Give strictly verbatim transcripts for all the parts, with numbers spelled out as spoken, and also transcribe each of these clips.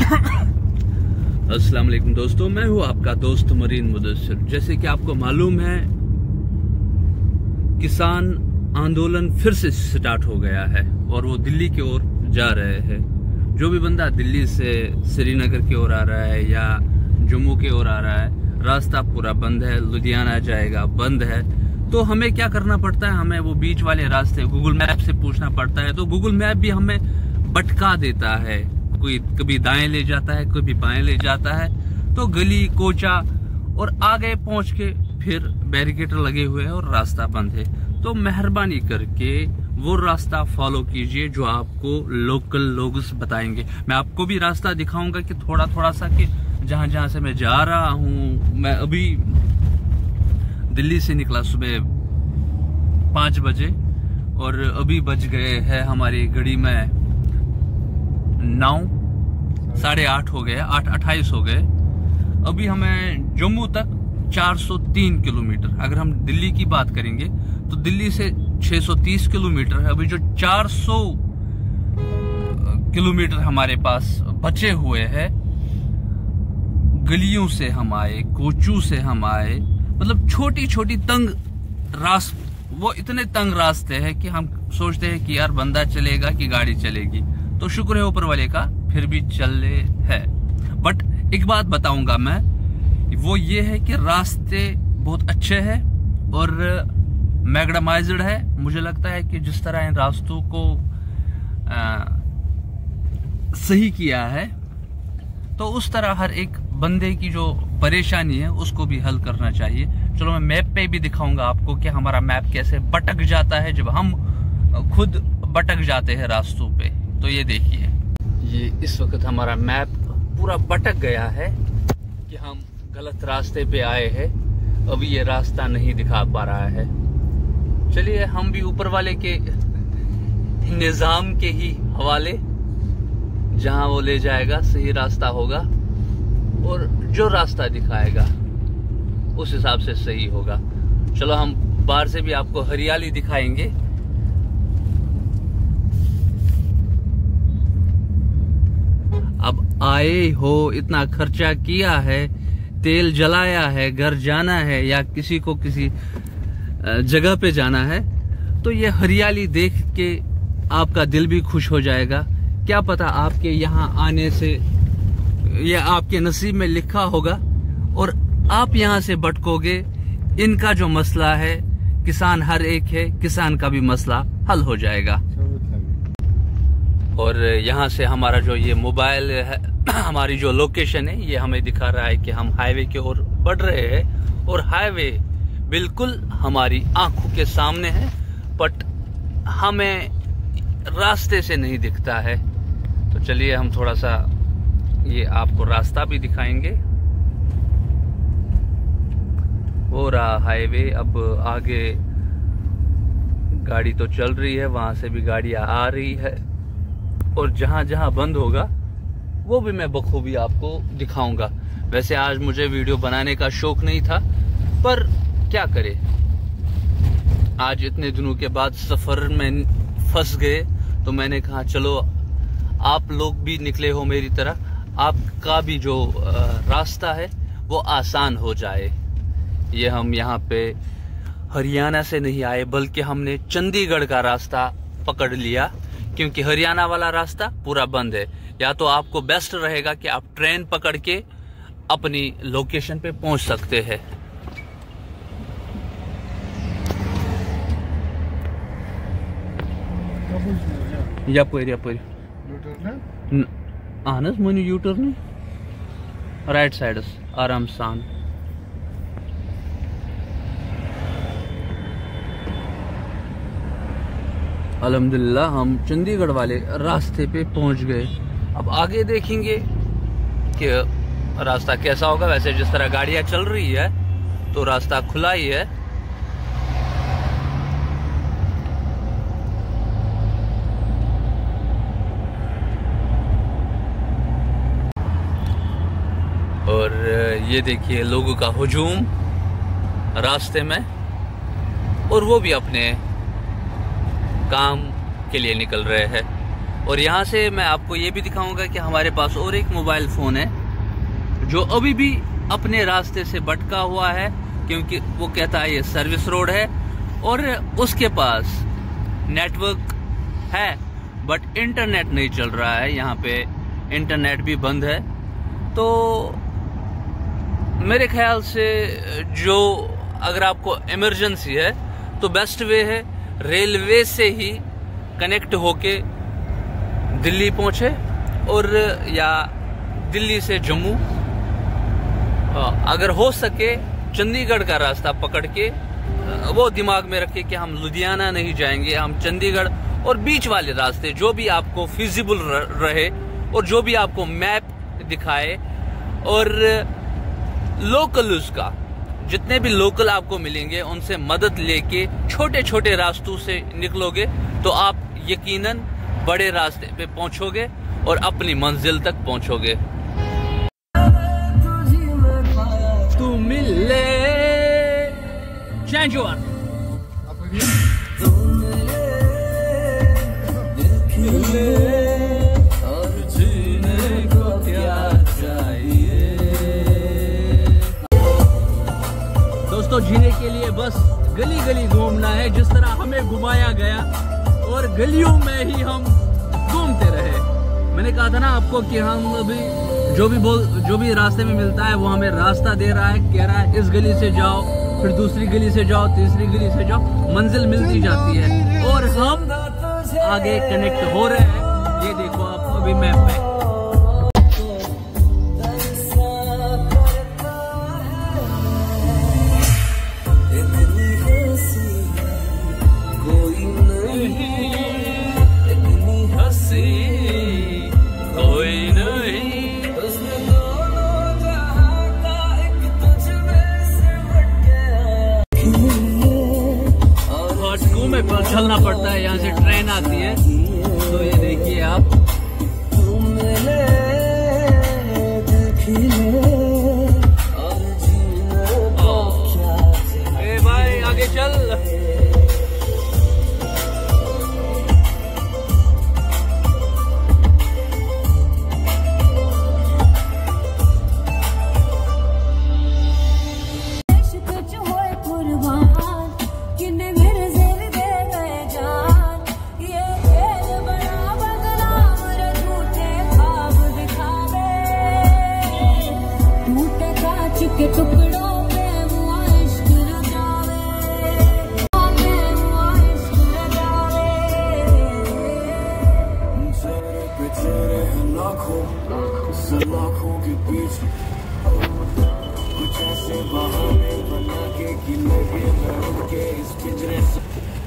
अस्सलाम वालेकुम दोस्तों, मैं हूं आपका दोस्त मरीन मुदस्सिर। जैसे कि आपको मालूम है, किसान आंदोलन फिर से स्टार्ट हो गया है और वो दिल्ली की ओर जा रहे हैं। जो भी बंदा दिल्ली से श्रीनगर की ओर आ रहा है या जम्मू की ओर आ रहा है, रास्ता पूरा बंद है। लुधियाना जाएगा बंद है। तो हमें क्या करना पड़ता है, हमें वो बीच वाले रास्ते गूगल मैप से पूछना पड़ता है। तो गूगल मैप भी हमें भटका देता है, कोई कभी दाएं ले जाता है, कभी बाएं ले जाता है। तो गली कोचा और आगे पहुंच के फिर बैरिकेटर लगे हुए हैं और रास्ता बंद है। तो मेहरबानी करके वो रास्ता फॉलो कीजिए जो आपको लोकल लोग बताएंगे। मैं आपको भी रास्ता दिखाऊंगा कि थोड़ा थोड़ा सा कि जहां जहां से मैं जा रहा हूं। मैं अभी दिल्ली से निकला सुबह पांच बजे और अभी बज गए हैं हमारी घड़ी में नौ साढ़े आठ हो गए, आठ अट्ठाईस हो गए। अभी हमें जम्मू तक चार सौ तीन किलोमीटर। अगर हम दिल्ली की बात करेंगे तो दिल्ली से छह सौ तीस किलोमीटर है। अभी जो चार सौ किलोमीटर हमारे पास बचे हुए हैं, गलियों से हम आए, कोचू से हम आए, मतलब छोटी छोटी तंग रास वो इतने तंग रास्ते हैं कि हम सोचते हैं कि यार बंदा चलेगा कि गाड़ी चलेगी। तो शुक्र है ऊपर वाले का, फिर भी चल रहे हैं। बट एक बात बताऊंगा मैं, वो ये है कि रास्ते बहुत अच्छे हैं और मैग्डमाइज्ड है। मुझे लगता है कि जिस तरह इन रास्तों को आ, सही किया है, तो उस तरह हर एक बंदे की जो परेशानी है उसको भी हल करना चाहिए। चलो मैं मैप पे भी दिखाऊंगा आपको कि हमारा मैप कैसे भटक जाता है जब हम खुद भटक जाते हैं रास्तों पे। तो ये देखिए, ये इस वक्त हमारा मैप पूरा भटक गया है कि हम गलत रास्ते पे आए हैं। अभी ये रास्ता नहीं दिखा पा रहा है। चलिए हम भी ऊपर वाले के निजाम के ही हवाले, जहां वो ले जाएगा सही रास्ता होगा और जो रास्ता दिखाएगा उस हिसाब से सही होगा। चलो हम बाहर से भी आपको हरियाली दिखाएंगे। अब आए हो, इतना खर्चा किया है, तेल जलाया है, घर जाना है या किसी को किसी जगह पे जाना है, तो ये हरियाली देख के आपका दिल भी खुश हो जाएगा। क्या पता आपके यहाँ आने से ये आपके नसीब में लिखा होगा और आप यहाँ से भटकोगे। इनका जो मसला है, किसान हर एक है, किसान का भी मसला हल हो जाएगा। और यहाँ से हमारा जो ये मोबाइल है, हमारी जो लोकेशन है, ये हमें दिखा रहा है कि हम हाईवे की ओर बढ़ रहे हैं और हाईवे बिल्कुल हमारी आंखों के सामने है, बट हमें रास्ते से नहीं दिखता है। तो चलिए हम थोड़ा सा ये आपको रास्ता भी दिखाएंगे। हो रहा हाईवे, अब आगे गाड़ी तो चल रही है, वहां से भी गाड़ियां आ रही है और जहां जहां बंद होगा वो भी मैं बखूबी आपको दिखाऊंगा। वैसे आज मुझे वीडियो बनाने का शौक नहीं था, पर क्या करे, आज इतने दिनों के बाद सफर में फंस गए तो मैंने कहा चलो आप लोग भी निकले हो मेरी तरह, आपका भी जो रास्ता है वो आसान हो जाए। ये हम यहाँ पे हरियाणा से नहीं आए, बल्कि हमने चंडीगढ़ का रास्ता पकड़ लिया, क्योंकि हरियाणा वाला रास्ता पूरा बंद है। या तो आपको बेस्ट रहेगा कि आप ट्रेन पकड़ के अपनी लोकेशन पे पहुंच सकते हैं। यापर यापर अहन मनु यू टर्न राइट साइड आराम सान। अल्हम्दुलिल्लाह हम चंडीगढ़ वाले रास्ते पे पहुंच गए। अब आगे देखेंगे कि रास्ता कैसा होगा। वैसे जिस तरह गाड़ियां चल रही है तो रास्ता खुला ही है। और ये देखिए लोगों का हुजूम रास्ते में, और वो भी अपने काम के लिए निकल रहे हैं। और यहाँ से मैं आपको ये भी दिखाऊंगा कि हमारे पास और एक मोबाइल फ़ोन है जो अभी भी अपने रास्ते से भटका हुआ है, क्योंकि वो कहता है ये सर्विस रोड है, और उसके पास नेटवर्क है बट इंटरनेट नहीं चल रहा है। यहाँ पे इंटरनेट भी बंद है। तो मेरे ख्याल से जो अगर आपको इमरजेंसी है तो बेस्ट वे है रेलवे से ही कनेक्ट होके दिल्ली पहुंचे, और या दिल्ली से जम्मू, अगर हो सके चंडीगढ़ का रास्ता पकड़ के, वो दिमाग में रखे कि हम लुधियाना नहीं जाएंगे, हम चंडीगढ़ और बीच वाले रास्ते जो भी आपको फिजिबल रहे और जो भी आपको मैप दिखाए, और लोकल उसका जितने भी लोकल आपको मिलेंगे उनसे मदद लेके छोटे छोटे रास्तों से निकलोगे तो आप यकीनन बड़े रास्ते पे पहुंचोगे और अपनी मंजिल तक पहुंचोगे। तू मिले चैंजुआन और जीने को क्या चाहिए। दोस्तों, जीने के लिए बस गली गली घूमना है, जिस तरह हमें घुमाया गया और गलियों में ही हम घूमते रहे। मैंने कहा था ना आपको कि हम अभी जो भी बोल जो भी रास्ते में मिलता है वो हमें रास्ता दे रहा है, कह रहा है इस गली से जाओ, फिर दूसरी गली से जाओ, तीसरी गली से जाओ, मंजिल मिलती जाती है और हम आगे कनेक्ट हो रहे हैं। ये देखो आप अभी मैप में। चलना पड़ता है, यहाँ से ट्रेन आती है, तो ये देखिए आप। ए भाई आगे चल। लाखों के बीच कुछ ऐसे बहाने बना के कि लगे लड़ के इस पिंजरे से।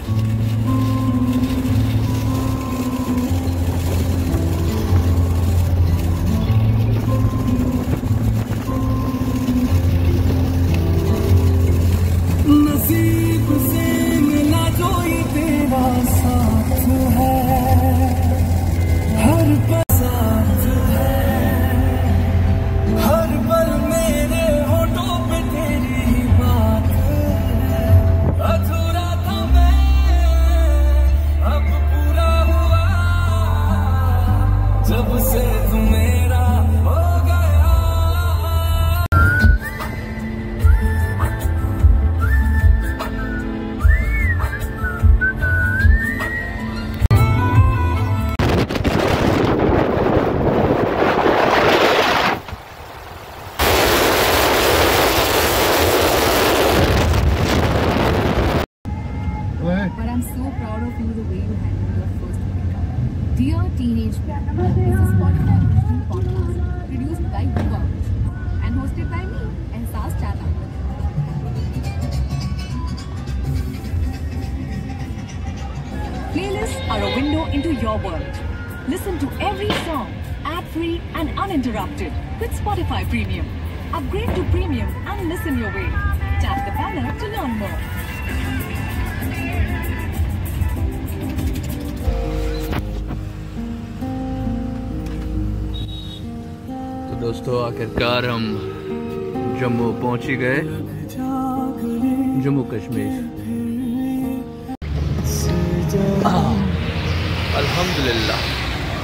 नसीब से मिला जो ये तेरा साथ है, हर पल जब से तू मेरा हो गया। But I'm so proud of you the way you handled your first breakup. Dear Teenage Band, this is Spotify original podcast produced by Yuva and hosted by me, Ehsaas Chana. Playlists are a window into your world. Listen to every song ad-free and uninterrupted with Spotify Premium. Upgrade to Premium and listen your way. Tap the banner to learn more. दोस्तों, आखिरकार हम जम्मू पहुंच ही गए, जम्मू कश्मीर। अल्हम्दुलिल्लाह।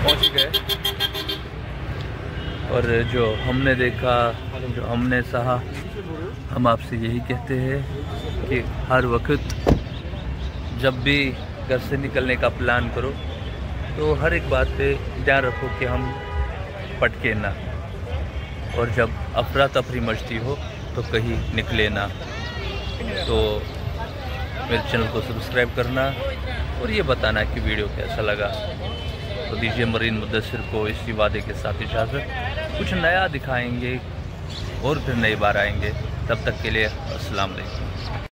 पहुंच गए। और जो हमने देखा, जो हमने सहा, हम आपसे यही कहते हैं कि हर वक्त जब भी घर से निकलने का प्लान करो तो हर एक बात पे ध्यान रखो कि हम पटके ना, और जब अफरा तफरी मचती हो तो कहीं निकले ना। तो मेरे चैनल को सब्सक्राइब करना और ये बताना कि वीडियो कैसा लगा। तो दीजिए मरीन मुद्दसिर को इसी वादे के साथ इजाज़त, कुछ नया दिखाएंगे और फिर नई बार आएंगे। तब तक के लिए अस्सलाम वालेकुम।